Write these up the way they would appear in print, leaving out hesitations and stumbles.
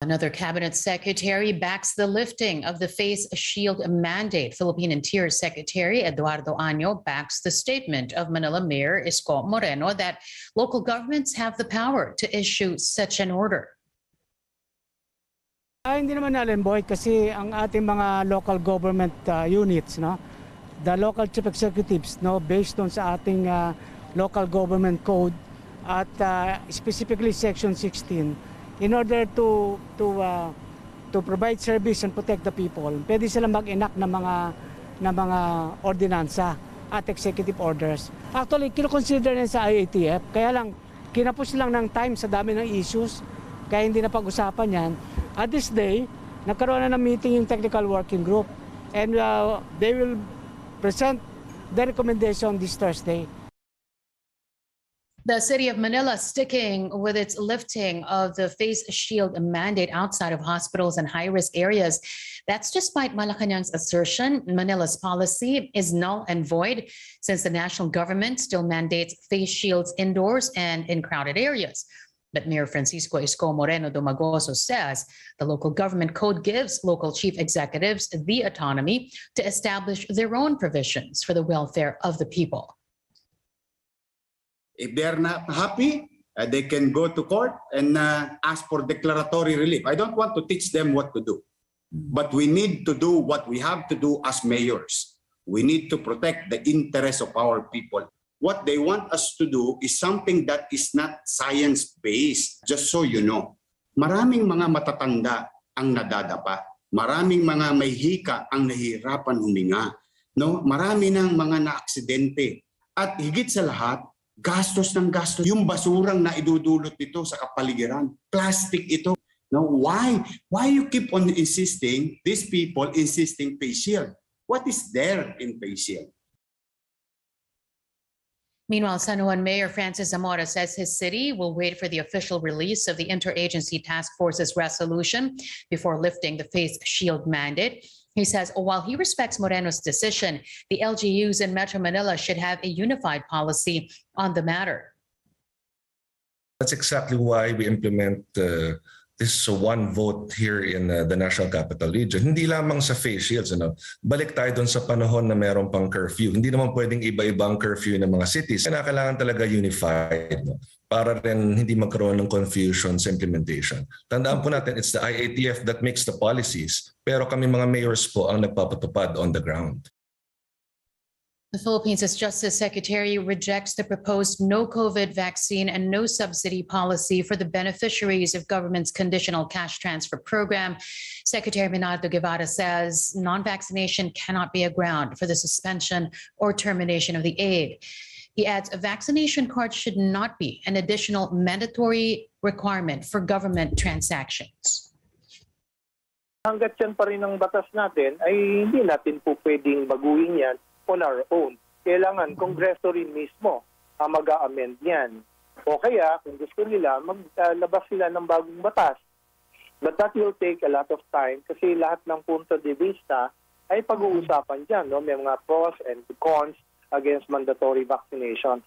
Another cabinet secretary backs the lifting of the face shield mandate. Philippine Interior Secretary Eduardo Año backs the statement of Manila Mayor Isko Moreno that local governments have the power to issue such an order. Hindi naman nalimboy kasi ang ating mga local government units, no, the local chief executives, no, based on sa ating local government code at specifically section 16, in order to provide service and protect the people, pwede silang mag-enact ng mga ordinansa at executive orders. Actually, kino-consider na sa IATF, kaya lang kinapos lang ng time sa dami ng issues, kaya hindi na pag-usapan yan. At this day, nagkaroon na ng meeting yung technical working group, and they will present the recommendation this Thursday. The city of Manila sticking with its lifting of the face shield mandate outside of hospitals and high-risk areas. That's despite Malacanang's assertion Manila's policy is null and void since the national government still mandates face shields indoors and in crowded areas. But Mayor Francisco Isko Moreno Domagoso says the local government code gives local chief executives the autonomy to establish their own provisions for the welfare of the people. If they're not happy, they can go to court and ask for declaratory relief. I don't want to teach them what to do, but we need to do what we have to do as mayors. We need to protect the interests of our people. What they want us to do is something that is not science-based. Just so you know, maraming mga matatanda ang nadadapa. Maraming mga may hika ang nahihirapan huminga. No? Marami ng mga na-aksidente. At higit sa lahat, gastos ng gastos. Yung basurang na idudulot nito sa kapaligiran. Plastic ito. No? Why you keep on insisting, these people insisting face shield? What is there in face shield? Meanwhile, San Juan Mayor Francis Zamora says his city will wait for the official release of the Interagency Task Force's resolution before lifting the face shield mandate. He says while he respects Moreno's decision, the LGUs in Metro Manila should have a unified policy on the matter. That's exactly why we implement this one vote here in the National Capital Region. Hindi lamang sa face shields. Balik tayo doon sa panahon na meron pang curfew. Hindi naman pwedeng iba-ibang curfew ng mga cities. Kailangan talaga unified, no? Para rin hindi magkaroon ng confusion sa implementation. Tandaan po natin, it's the IATF that makes the policies, pero kami mga mayors po ang nagpapatupad on the ground. The Philippines' Justice Secretary rejects the proposed no-COVID vaccine and no-subsidy policy for the beneficiaries of government's conditional cash transfer program. Secretary Bernardo Guevara says non-vaccination cannot be a ground for the suspension or termination of the aid. He adds a vaccination card should not be an additional mandatory requirement for government transactions. Hanggat yan pa rin ang batas natin, ay hindi natin po pwedeng baguhin yan on our own. Kailangan Kongreso rin mismo ang mag-a-amend yan. O kaya, kung gusto nila, maglabas sila ng bagong batas. But that will take a lot of time kasi lahat ng punto de vista ay pag-uusapan dyan. No? May mga pros and cons against mandatory vaccination.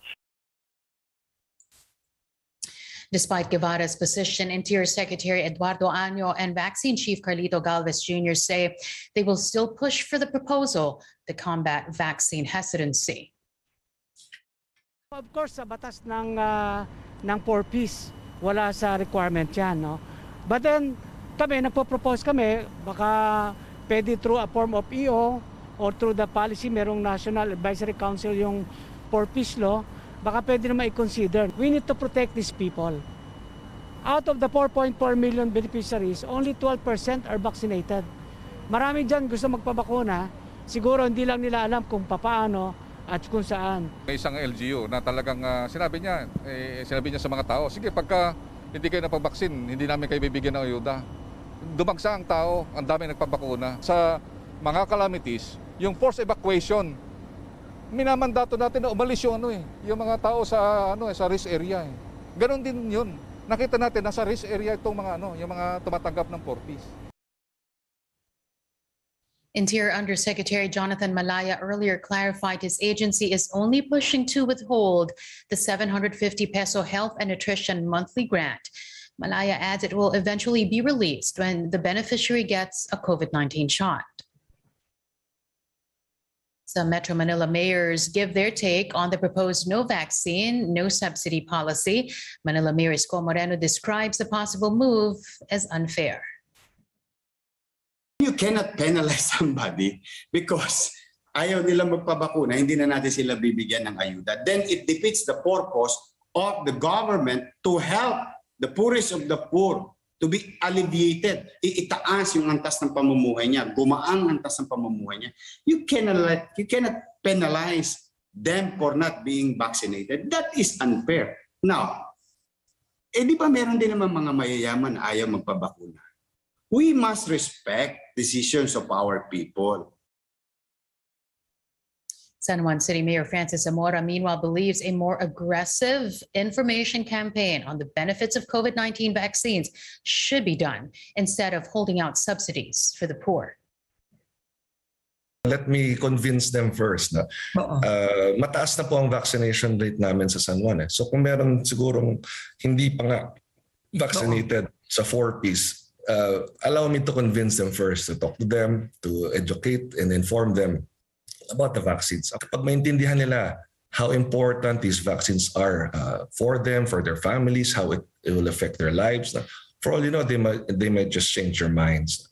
Despite Guevara's position, Interior Secretary Eduardo Año and Vaccine Chief Carlito Galvez Jr. say they will still push for the proposal to combat vaccine hesitancy. Of course, sa batas ng 4Ps, wala sa requirement yan. No? But then, nagpo-propose kami, baka pwede through a form of EO or through the policy, merong National Advisory Council yung 4Ps law, baka pwede naman i-consider. We need to protect these people. Out of the 4.4 million beneficiaries, only 12% are vaccinated. Marami dyan gusto magpabakuna, siguro hindi lang nila alam kung paano at kung saan. May isang LGU na talagang sinabi niya sa mga tao, sige pagka hindi kayo napabaksin, hindi namin kayo bibigyan ng ayuda. Dumagsa ang tao, ang dami nagpabakuna. Sa mga calamities, yung forced evacuation, minamandato natin na umalis yung yung mga tao sa sa risk area. Ganon din 'yun. Nakita natin nasa risk area itong mga yung mga tumatanggap ng 4Ps. Interior Undersecretary Jonathan Malaya earlier clarified his agency is only pushing to withhold the 750 peso health and nutrition monthly grant. Malaya adds it will eventually be released when the beneficiary gets a COVID-19 shot. Some Metro Manila mayors give their take on the proposed no vaccine, no subsidy policy. Manila Mayor Isko Moreno describes the possible move as unfair. You cannot penalize somebody because ayaw nila magpabakuna, hindi na natin sila bibigyan ng ayuda. Then it defeats the purpose of the government to help the poorest of the poor to be alleviated. Itaas yung antas ng pamumuhay niya, gumaang antas ng pamumuhay niya. You cannot penalize them for not being vaccinated. That is unfair. Now, di ba meron din naman mga mayayaman na ayaw magpabakuna? We must respect decisions of our people. San Juan City Mayor Francis Zamora, meanwhile, believes a more aggressive information campaign on the benefits of COVID-19 vaccines should be done instead of holding out subsidies for the poor. Let me convince them first. Na, mataas na po ang vaccination rate namin sa San Juan. So kung meron sigurong hindi pa nga vaccinated sa 4Ps, allow me to convince them first, to talk to them, to educate and inform them about the vaccines. Kapag maintindihan nila how important these vaccines are for them, for their families, how it will affect their lives, for all you know, they might just change their minds.